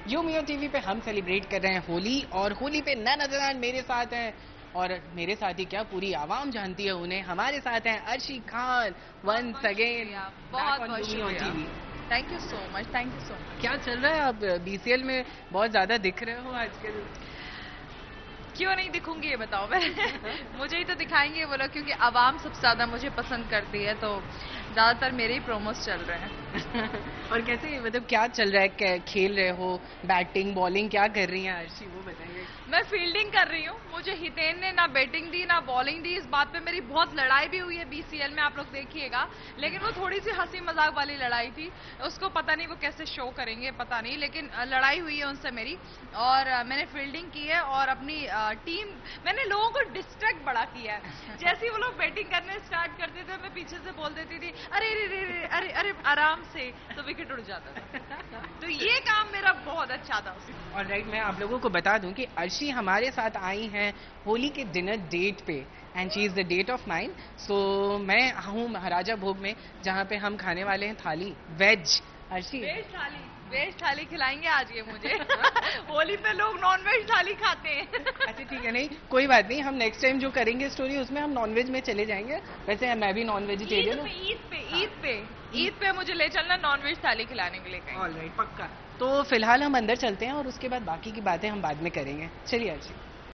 योमियो TV पे हम celebrate कर रहे हैं होली, और होली पे नन अदर मेरे साथ हैं, और मेरे साथ ही क्या पूरी आवाम जानती है उन्हें। हमारे साथ हैं अर्शी खान वंस अगेन बहुत बहुत शुक्रिया। TV. Thank you so much, thank you so much. क्या चल रहा है? आप बीसीएल में बहुत ज्यादा दिख रहे हो आजकल। क्यों नहीं दिखूंगी ये बताओ मैं मुझे ही तो दिखाएंगे वो लोग, क्योंकि आवाम सबसे ज्यादा मुझे पसंद करती है, तो ज्यादातर मेरे ही प्रोमोस चल रहे हैं। और कैसे, मतलब क्या चल रहा है? खेल रहे हो? बैटिंग बॉलिंग क्या कर रही हैं अर्शी, वो बताएंगे। मैं फील्डिंग कर रही हूँ। मुझे हितेन ने ना बैटिंग दी ना बॉलिंग दी। इस बात पे मेरी बहुत लड़ाई भी हुई है बीसीएल में, आप लोग देखिएगा। लेकिन वो थोड़ी सी हंसी मजाक वाली लड़ाई थी, उसको पता नहीं वो कैसे शो करेंगे, पता नहीं, लेकिन लड़ाई हुई है उनसे मेरी। और मैंने फील्डिंग की है और अपनी टीम, मैंने लोगों को डिस्ट्रैक्ट बड़ा किया है। जैसे ही वो लोग बैटिंग करने स्टार्ट करते थे, मैं पीछे से बोल देती थी अरे अरे अरे अरे अरे आराम से, तो विकेट उड़ जाता था। तो ये काम मेरा बहुत अच्छा था। और राइट, मैं आप लोगों को बता दूं कि अर्शी हमारे साथ आई हैं होली के डिनर डेट पे, and she is the date of mine. So मैं हूँ महाराजा भोग में, जहाँ पे हम खाने वाले हैं थाली वेज। अर्शी वेज थाली खिलाएंगे आज ये मुझे होली पे लोग नॉन वेज थाली खाते हैं अच्छा ठीक है, नहीं कोई बात नहीं, हम नेक्स्ट टाइम जो करेंगे स्टोरी उसमें हम नॉनवेज में चले जाएंगे। वैसे मैं भी नॉन वेजिटेरियन हूँ। ईद पे मुझे ले चलना नॉन वेज थाली खिलाने के लिए कहीं। ऑलराइट, पक्का। तो फिलहाल हम अंदर चलते हैं और उसके बाद बाकी की बातें हम बाद में करेंगे। चलिए अर्शी।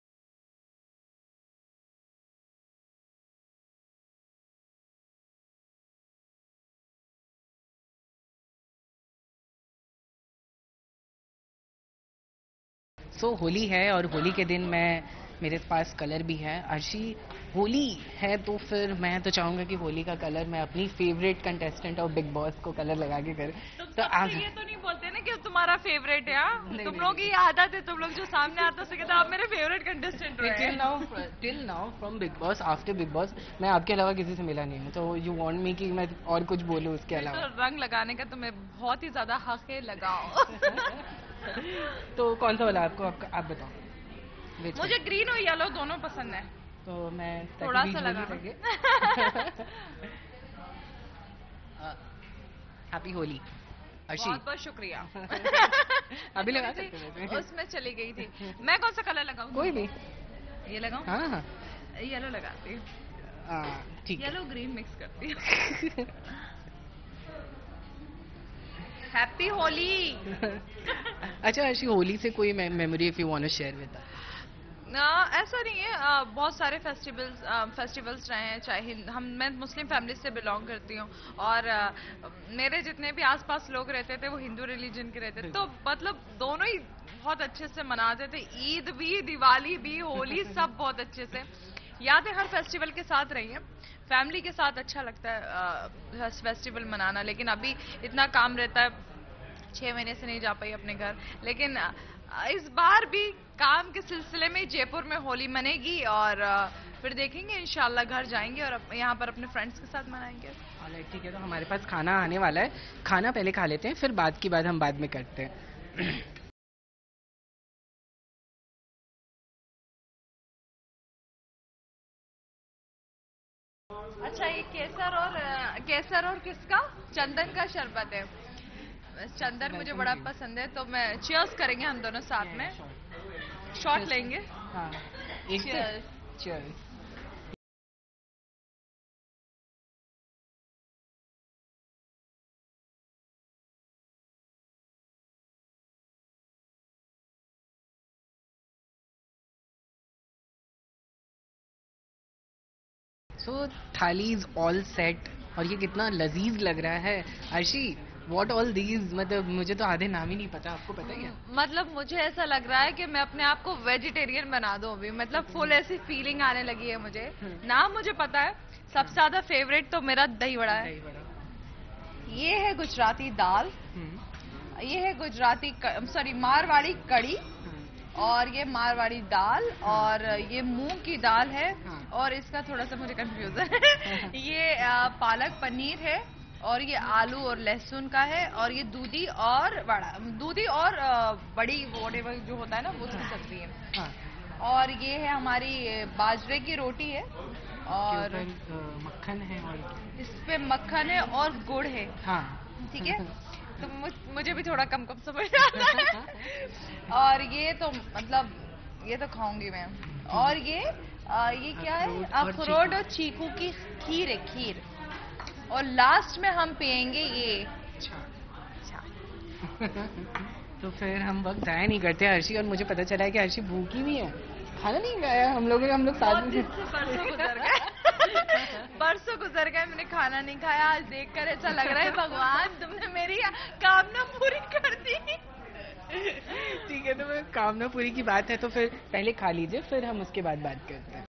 होली है, और होली के दिन मेरे पास कलर भी है। अर्शी, होली है तो फिर मैं तो चाहूंगा कि होली का कलर मैं अपनी फेवरेट कंटेस्टेंट और बिग बॉस को कलर लगा के करें। तो आप ये तो नहीं बोलते ना कि तुम्हारा फेवरेट है, तुम लोग की आदत है, तुम लोग जो सामने आता से कहते आप मेरे फेवरेट कंटेस्टेंट हो। Till now from Bigg Boss, after Bigg Boss मैं आपके अलावा किसी से मिला नहीं हूँ, तो यू वांट मी कि मैं और कुछ बोलूँ उसके अलावा? तो रंग लगाने का तुम्हें बहुत ही ज्यादा हक है, लगाओ तो कौन सा वाला आपको, आप बताओ। मुझे ग्रीन और येलो दोनों पसंद है, तो मैं थोड़ा सा लगा हैप्पी होली अर्शी। बहुत बहुत शुक्रिया अभी लगा सकते हैं। उसमें चली गई थी। मैं कौन सा कलर लगाऊं? कोई भी। ये लगाऊं? हाँ हाँ येलो लगाती हूँ, ठीक है। येलो ग्रीन मिक्स करती हूँ हैप्पी होली अच्छा अर्शी, होली से कोई memory if you want to share with us? ऐसा नहीं है, बहुत सारे फेस्टिवल्स रहे हैं, चाहे मैं मुस्लिम फैमिली से बिलोंग करती हूँ, और मेरे जितने भी आसपास लोग रहते थे वो हिंदू रिलीजन के रहते थे, तो मतलब दोनों ही बहुत अच्छे से मनाते थे। ईद भी, दिवाली भी, होली सब बहुत अच्छे से। यादें हर फेस्टिवल के साथ रही हैं। फैमिली के साथ अच्छा लगता है फेस्टिवल मनाना, लेकिन अभी इतना काम रहता है, 6 महीने से नहीं जा पाई अपने घर। लेकिन इस बार भी काम के सिलसिले में जयपुर में होली मनेगी, और फिर देखेंगे, इंशाल्लाह घर जाएंगे और यहाँ पर अपने फ्रेंड्स के साथ मनाएंगे। ठीक है, तो हमारे पास खाना आने वाला है, खाना पहले खा लेते हैं, फिर बात की बात हम बाद में करते हैं। अच्छा, ये केसर और किसका? चंदन का शरबत है। चंदन मुझे बड़ा पसंद है, तो मैं चीयर्स करेंगे हम दोनों साथ में, शॉट लेंगे। हाँ, चीयर्स। सो थाली इज ऑल सेट, और ये कितना लजीज लग रहा है। अर्शी, व्हाट ऑल दीज, मतलब मुझे तो आधे नाम ही नहीं पता, आपको पता ही है? मतलब मुझे ऐसा लग रहा है कि मैं अपने आप को वेजिटेरियन बना दूं अभी, मतलब फुल ऐसी फीलिंग आने लगी है मुझे। नाम मुझे पता है, सबसे ज्यादा फेवरेट तो मेरा दही बड़ा है। ये है गुजराती दाल, ये है गुजराती सॉरी मारवाड़ी कड़ी, और ये मारवाड़ी दाल, और ये मूंग की दाल है, और इसका थोड़ा सा मुझे कंफ्यूजन है ये पालक पनीर है, और ये आलू और लहसुन का है, और ये दूधी और बड़ी वोटेवर जो होता है ना, वो उसकी सब्जी है। और ये है हमारी बाजरे की रोटी है, और मक्खन है, और इस पे मक्खन है और गुड़ है। हाँ ठीक है तो मुझे भी थोड़ा कम कम समझ आता है। और ये तो मतलब ये तो खाऊंगी मैं। और ये क्या है, अखरोट और चीकू की खीर है, खीर। और लास्ट में हम पियेंगे ये। अच्छा। तो फिर हम वक्त जाया नहीं करते हर्षी, और मुझे पता चला है कि हर्षी भूखी भी है, खाना नहीं खाया हम लोग साथ में। परसों गुजर गए। परसों गुजर गए, मैंने खाना नहीं खाया। आज देखकर ऐसा लग रहा है भगवान तुमने मेरी कामना पूरी कर दी। ठीक है, तो मैं कामना पूरी की बात है तो फिर पहले खा लीजिए, फिर हम उसके बाद बात करते हैं।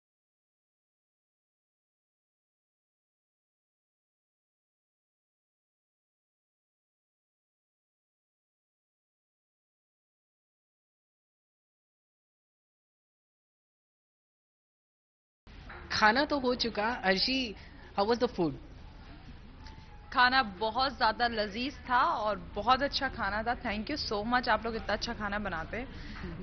खाना तो हो चुका। Arshi, how was the food? खाना बहुत ज्यादा लजीज था और बहुत अच्छा खाना था। थैंक यू सो मच, आप लोग इतना अच्छा खाना बनाते हैं।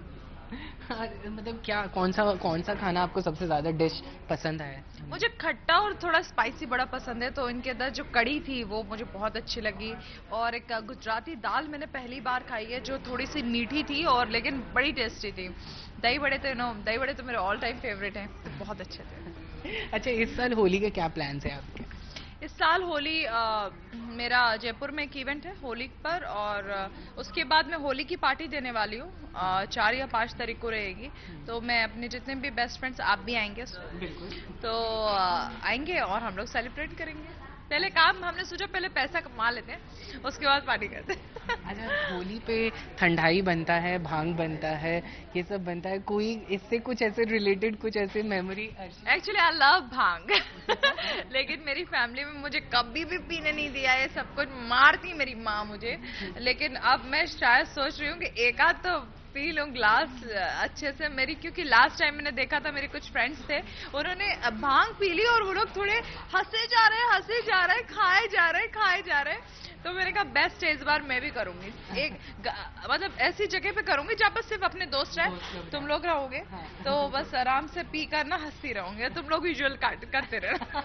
मतलब क्या, कौन सा खाना आपको सबसे ज्यादा डिश पसंद आया? मुझे खट्टा और थोड़ा स्पाइसी बड़ा पसंद है, तो इनके अंदर जो कड़ी थी वो मुझे बहुत अच्छी लगी। और एक गुजराती दाल मैंने पहली बार खाई है जो थोड़ी सी मीठी थी और लेकिन बड़ी टेस्टी थी। दही बड़े तो दही बड़े तो मेरे ऑल टाइम फेवरेट हैं, तो बहुत अच्छे थे। अच्छा, इस साल होली के क्या प्लान्स हैं आपके? इस साल होली मेरा जयपुर में एक इवेंट है होली पर, और उसके बाद मैं होली की पार्टी देने वाली हूँ। 4 या 5 तारीख को रहेगी। तो मैं अपने जितने भी बेस्ट फ्रेंड्स, आप भी आएंगे बिल्कुल। तो आएंगे और हम लोग सेलिब्रेट करेंगे। पहले काम हमने सोचा पहले पैसा कमा लेते हैं, उसके बाद पार्टी करते हैं। अच्छा, होली पे ठंडाई बनता है, भांग बनता है, ये सब बनता है, कोई इससे कुछ ऐसे रिलेटेड कुछ ऐसे memory? Actually I love bhang. लेकिन मेरी फैमिली में मुझे कभी भी पीने नहीं दिया, ये सब कुछ मारती मेरी माँ मुझे। लेकिन अब मैं शायद सोच रही हूँ कि एक आध तो पी लूं ग्लास अच्छे से। मेरी क्योंकि लास्ट टाइम मैंने देखा था मेरे कुछ फ्रेंड्स थे, उन्होंने भांग पी ली और वो लोग थोड़े हंसे जा रहे, खाए जा रहे। तो मैंने कहा बेस्ट है, इस बार मैं भी करूंगी। एक मतलब ऐसी जगह पे करूंगी जहाँ पर सिर्फ अपने दोस्त रहे, तुम लोग रहोगे, तो बस आराम से पी कर ना हंसती रहोगे, तुम लोग विजुअल करते रहना।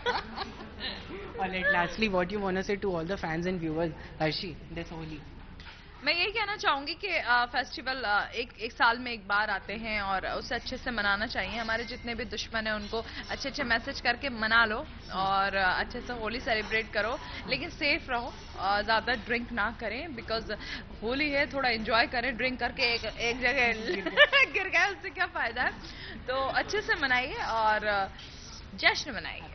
Alright, lastly, what you want to say to all the fans and viewers, Harshi, this Holi? मैं यही कहना चाहूंगी कि फेस्टिवल एक साल में एक बार आते हैं और उसे अच्छे से मनाना चाहिए। हमारे जितने भी दुश्मन हैं उनको अच्छे अच्छे मैसेज करके मना लो और अच्छे से होली सेलिब्रेट करो, लेकिन सेफ रहो, ज्यादा ड्रिंक ना करें, बिकॉज होली है, थोड़ा एंजॉय करें। ड्रिंक करके एक जगह गिर गए उससे क्या फायदा है। तो अच्छे से मनाइए और जश्न मनाइए।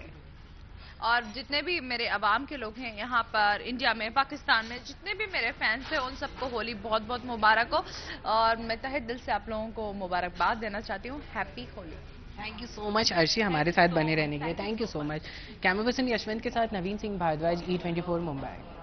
और जितने भी मेरे अवाम के लोग हैं यहाँ पर, इंडिया में, पाकिस्तान में, जितने भी मेरे फैंस हैं, उन सबको होली बहुत बहुत मुबारक हो। और मैं तहे दिल से आप लोगों को मुबारकबाद देना चाहती हूँ। Happy Holi. Thank you so much Arshi, हमारे साथ बने रहने के लिए। Thank you so much. Camera person Yashwant के साथ नवीन सिंह भारद्वाज, E24 मुंबई।